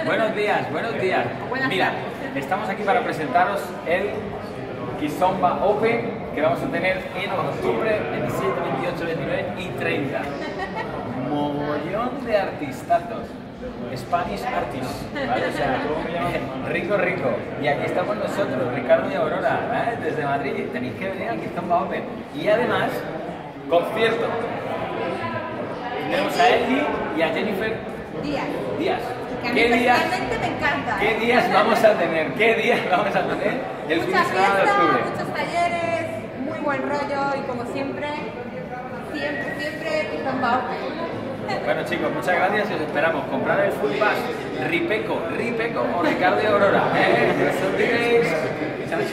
Buenos días, buenos días. Mira, estamos aquí para presentaros el Kizomba Open que vamos a tener en octubre 27, 28, 29 y 30. Mogollón de artistazos. Spanish artists, ¿vale? O sea, rico, rico. Y aquí estamos nosotros, Ricardo y Aurora, ¿vale? Desde Madrid. Tenéis que venir al Kizomba Open. Y además, concierto. Tenemos a Ellie y a Jennifer Díaz. Que a mí personalmente me encanta. ¿Qué días vamos a tener? ¿Qué días vamos a tener el fin de Mucha semana de fiesta, octubre? muchos talleres, muy buen rollo y como siempre, Kizomba Open. Bueno chicos, muchas gracias y os esperamos. Comprar el Full Pass Ripeco o Ricardo y Aurora. No os olvidéis.